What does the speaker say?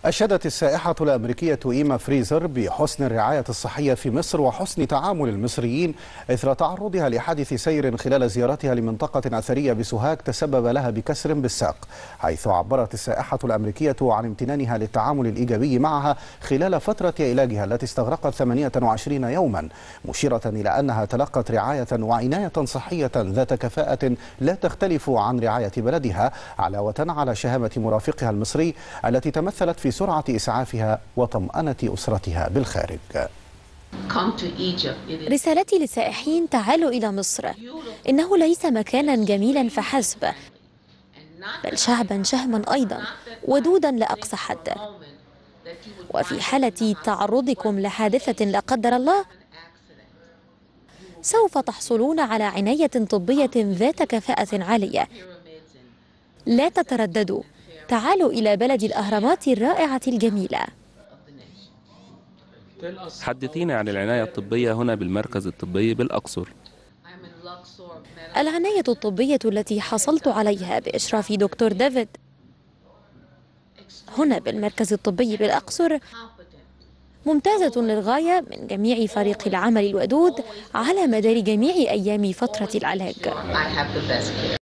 أشادت السائحة الأمريكية إيما فريزر بحسن الرعاية الصحية في مصر وحسن تعامل المصريين إثر تعرضها لحادث سير خلال زيارتها لمنطقة أثرية بسوهاج تسبب لها بكسر بالساق، حيث عبرت السائحة الأمريكية عن امتنانها للتعامل الإيجابي معها خلال فترة علاجها التي استغرقت 28 يوما، مشيرة إلى أنها تلقت رعاية وعناية صحية ذات كفاءة لا تختلف عن رعاية بلدها، علاوة على شهامة مرافقها المصري التي تمثلت في سرعة إسعافها وطمأنة أسرتها بالخارج. رسالتي للسائحين: تعالوا إلى مصر، إنه ليس مكانا جميلا فحسب، بل شعبا شهما أيضا، ودودا لأقصى حد. وفي حالة تعرضكم لحادثة لا قدر الله، سوف تحصلون على عناية طبية ذات كفاءة عالية. لا تترددوا، تعالوا إلى بلد الأهرامات الرائعة الجميلة. حدثينا عن العناية الطبية هنا بالمركز الطبي بالأقصر. العناية الطبية التي حصلت عليها بإشراف دكتور ديفيد هنا بالمركز الطبي بالأقصر ممتازة للغاية من جميع فريق العمل الودود على مدار جميع أيام فترة العلاج.